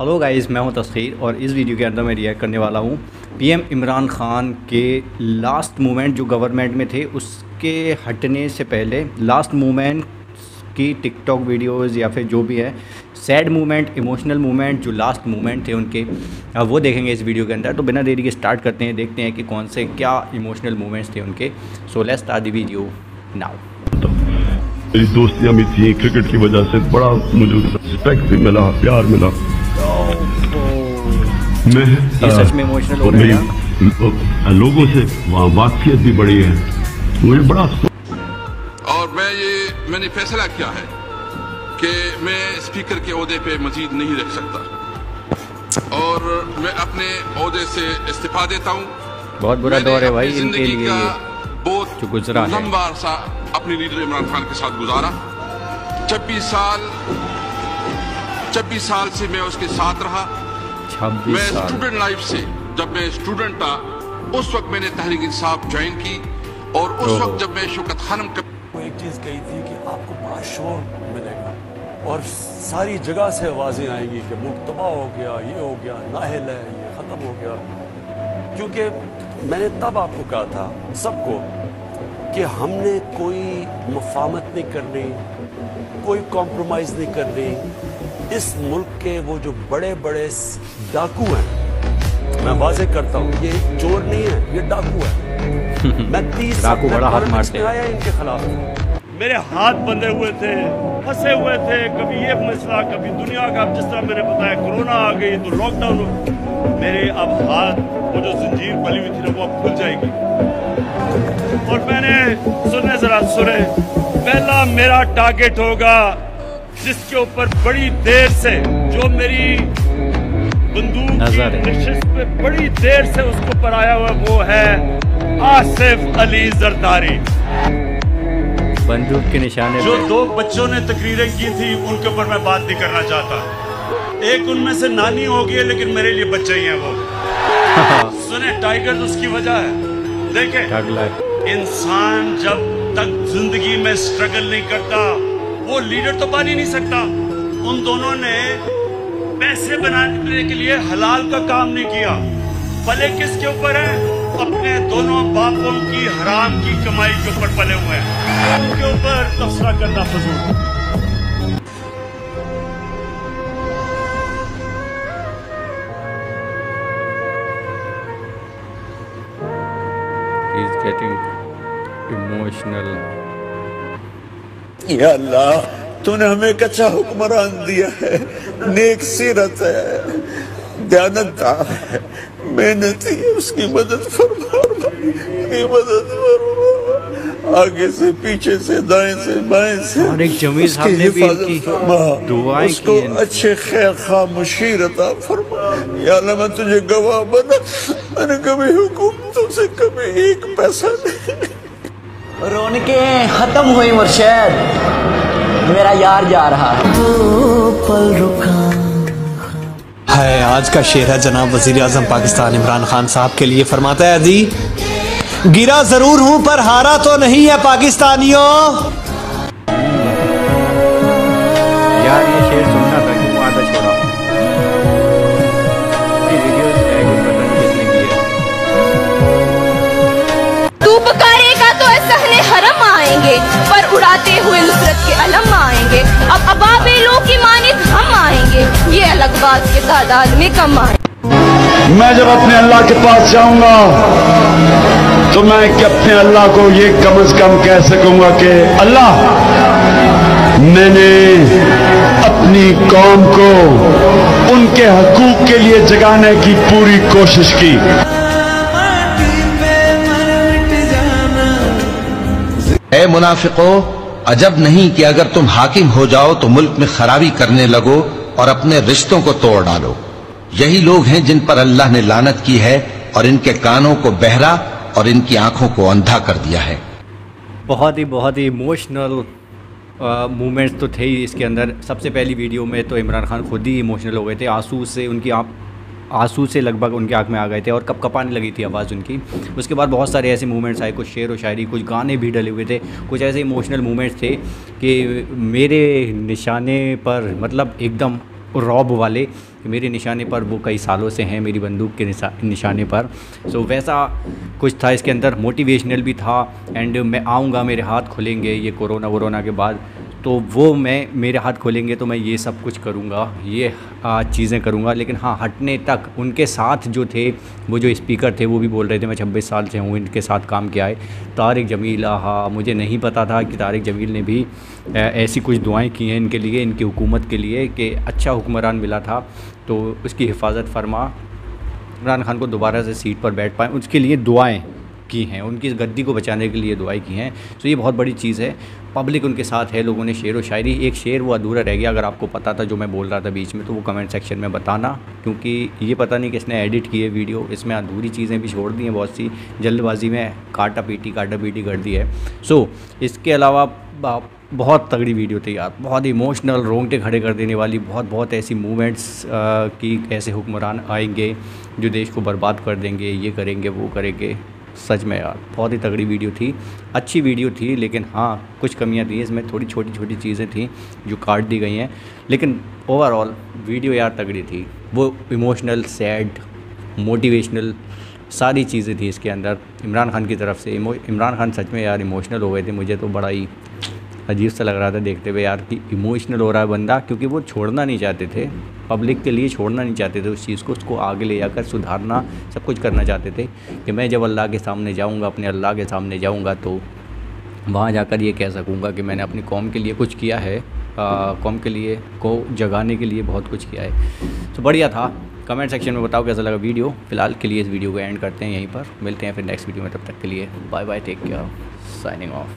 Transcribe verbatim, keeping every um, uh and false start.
Hello guys, मैं हूं तस्खीर और इस वीडियो के अंदर मैं रिएक्ट करने वाला हूं पीएम इमरान खान के लास्ट मोमेंट जो गवर्नमेंट में थे उसके हटने से पहले लास्ट मोमेंट की टिकटॉक वीडियोस या फिर जो भी है सैड मोमेंट, इमोशनल मोमेंट, जो लास्ट मोमेंट थे उनके, वो देखेंगे इस वीडियो के अंदर। तो बिना देरी के स्टार्ट करते हैं, देखते हैं कि कौन से क्या इमोशनल मोमेंट्स थे उनके। So let's start the video now. मेरी दोस्तियां भी थी क्रिकेट की वजह से, बड़ा मुझे रिस्पेक्ट भी मिला, प्यार मिला। मैं ये सच में इमोशनल हो रहा है। लोगों से वहाँ वाकफियत भी बड़ी है, मुझे बड़ा। और मैं ये मैंने फैसला किया है कि मैं स्पीकर के ओहदे पे मजीद नहीं रह सकता और मैं अपने ओहदे से इस्तीफा देता हूँ। बहुत बुरा दौर है भाई इनके लिए, बहुत जो गुजरा है। लंबा अरसा अपने लीडर इमरान खान के साथ गुजारा। छब्बीस साल छब्बीस साल से मैं उसके साथ रहा। मैं स्टूडेंट लाइफ से, जब मैं स्टूडेंट था उस वक्त मैंने तहरीक इंसाफ ज्वाइन की और उस वक्त जब मैं शौकत खानम का एक चीज कही थी कि आपको बड़ा शोर मिलेगा और सारी जगह से आवाजें आएंगी कि मुल्क तबाह हो गया, ये हो गया, नाहिल है, ये खत्म हो गया। क्योंकि मैंने तब आपको कहा था सबको कि हमने कोई मुफाहमत नहीं करनी, कोई कॉम्प्रोमाइज नहीं करनी। इस मुल्क के वो जो बड़े बड़े डाकू हैं, मैं वाज़ेह करता हूँ, ये चोर नहीं है, ये डाकू है। मैं तीस डाकू बड़ा हाथ मारते हैं। आया इनके खिलाफ। मेरे हाथ बंधे हुए थे, फंसे हुए थे, कभी ये मसला, कभी दुनिया का, जिस तरह मैंने बताया कोरोना आ गई तो लॉकडाउन हो। मेरे अब हाथ, वो जो जंजीर बली हुई थी ना, वो अब खुल जाएगी। और मैंने सुने जरा सुने, पहला मेरा टारगेट होगा जिसके ऊपर बड़ी देर से, जो मेरी बंदूक की नशिश पे बड़ी देर से उसके ऊपर आया हुआ, वो है आसिफ अली जरदारी। बंदूक के निशाने जो दो बच्चों ने तकरीरें की थी उनके ऊपर मैं बात नहीं करना चाहता। एक उनमें से नानी हो गई है लेकिन मेरे लिए बच्चे ही हैं वो। सुने, टाइगर उसकी वजह है। देखें, इंसान जब तक जिंदगी में स्ट्रगल नहीं करता वो लीडर तो बन ही नहीं सकता। उन दोनों ने पैसे बनाने के लिए हलाल का काम नहीं किया। पले किसके ऊपर है? अपने दोनों बापों की हराम की कमाई के ऊपर पले हुए हैं। उनके ऊपर तबसरा करना फजूल। He's getting emotional. या अल्लाह, तूने हमें एक अच्छा हुक्मरान दिया है, नेक सीरत है, दयानतदार है, मेहनती है, उसकी मदद फरमा, उसकी मदद फरमा, आगे से, पीछे से, दाएं से, बाएं से। और एक जमीर साहब ने भी इनकी दुआएं की उसको अच्छे खैर खा मुशीरता फरमा। या अल्लाह, मैं तुझे गवाह बना, मैंने कभी हुकूमतों से कभी एक पैसा नहीं। रौनकें खत्म हुई मुर्शद, मेरा यार जा रहा पल रुका है। आज का शेर है जनाब वजीर आजम पाकिस्तान इमरान खान साहब के लिए। फरमाता है जी, गिरा जरूर हूं पर हारा तो नहीं है पाकिस्तानियों। यार ये शेर सुनना था, क्यों आधा छोड़ा। ये वीडियोस है, कुछ पता नहीं किसने की है। तू पुकारेगा तो सहने हरम आएंगे, पर उड़ाते हुए नुसरत के अलम आएंगे। अब अबाबिलों की मानित हम आएंगे, ये अलग बात के तादाद में कम आए। मैं जब अपने अल्लाह के पास जाऊंगा तो मैं कि अपने अल्लाह को ये कम अज कम कह सकूंगा कि अल्लाह, मैंने अपनी कौम को उनके हकूक के लिए जगाने की पूरी कोशिश की। ऐ मुनाफिको, अजब नहीं कि अगर तुम हाकिम हो जाओ तो मुल्क में खराबी करने लगो और अपने रिश्तों को तोड़ डालो। यही लोग हैं जिन पर अल्लाह ने लानत की है और इनके कानों को बहरा और इनकी आंखों को अंधा कर दिया है। बहुत ही बहुत ही इमोशनल मोमेंट्स तो थे ही इसके अंदर। सबसे पहली वीडियो में तो इमरान खान खुद ही इमोशनल हो गए थे, आंसू से उनकी आँख आंसू से लगभग उनकी आँख में आ गए थे और कपकपाने लगी थी आवाज़ उनकी। उसके बाद बहुत सारे ऐसे मूवमेंट्स आए, कुछ शेर व शायरी, कुछ गाने भी डले हुए थे, कुछ ऐसे इमोशनल मूवमेंट्स थे कि मेरे निशाने पर मतलब एकदम रॉब वाले कि मेरे निशाने पर वो कई सालों से हैं, मेरी बंदूक के निशाने पर। सो वैसा कुछ था इसके अंदर, मोटिवेशनल भी था। एंड मैं आऊँगा, मेरे हाथ खुलेंगे ये कोरोना वोरोना के बाद, तो वो मैं मेरे हाथ खोलेंगे तो मैं ये सब कुछ करूँगा, ये चीज़ें करूँगा। लेकिन हाँ, हटने तक उनके साथ जो थे, वो जो स्पीकर थे, वो भी बोल रहे थे मैं छब्बीस साल से हूँ, इनके साथ काम किया है। तारिक जमील, हाँ, मुझे नहीं पता था कि तारिक जमील ने भी ऐसी कुछ दुआएं की हैं इनके लिए, इनकी हुकूमत के लिए, कि अच्छा हुक्मरान मिला था तो उसकी हिफाजत फरमा, इमरान खान को दोबारा से सीट पर बैठ पाएँ, उसके लिए दुआएँ की हैं, उनकी गद्दी को बचाने के लिए दुआएं की हैं। तो ये बहुत बड़ी चीज़ है। पब्लिक उनके साथ है, लोगों ने शेर व शायरी, एक शेर वो अधूरा रह गया, अगर आपको पता था जो मैं बोल रहा था बीच में, तो वो कमेंट सेक्शन में बताना, क्योंकि ये पता नहीं किसने एडिट की है वीडियो, इसमें अधूरी चीज़ें भी छोड़ दी हैं, बहुत सी जल्दबाजी में काटा पीटी काटा पीटी कर दी है। सो इसके अलावा बहुत तगड़ी वीडियो थी यार, बहुत इमोशनल, रोंगटे खड़े कर देने वाली, बहुत बहुत ऐसी मूवमेंट्स की, ऐसे हुक्मरान आएंगे जो देश को बर्बाद कर देंगे, ये करेंगे वो करेंगे। सच में यार बहुत ही तगड़ी वीडियो थी, अच्छी वीडियो थी। लेकिन हाँ, कुछ कमियां थी इसमें, थोड़ी छोटी छोटी चीज़ें थी जो काट दी गई हैं। लेकिन ओवरऑल वीडियो यार तगड़ी थी, वो इमोशनल, सैड, मोटिवेशनल सारी चीज़ें थी इसके अंदर इमरान खान की तरफ से। इमरान खान सच में यार इमोशनल हो गए थे, मुझे तो बड़ा ही अजीब सा लग रहा था देखते हुए यार कि इमोशनल हो रहा है बंदा, क्योंकि वो छोड़ना नहीं चाहते थे, पब्लिक के लिए छोड़ना नहीं चाहते थे उस चीज़ को, उसको आगे ले जाकर सुधारना, सब कुछ करना चाहते थे कि मैं जब अल्लाह के सामने जाऊंगा, अपने अल्लाह के सामने जाऊंगा, तो वहाँ जाकर ये कह सकूँगा कि मैंने अपनी कौम के लिए कुछ किया है, कौम के लिए को जगाने के लिए बहुत कुछ किया है। तो बढ़िया था। कमेंट सेक्शन में बताओ कैसा लगा वीडियो। फ़िलहाल के लिए इस वीडियो को एंड करते हैं यहीं पर, मिलते हैं फिर नेक्स्ट वीडियो में, तब तक के लिए bye bye, take care, signing of.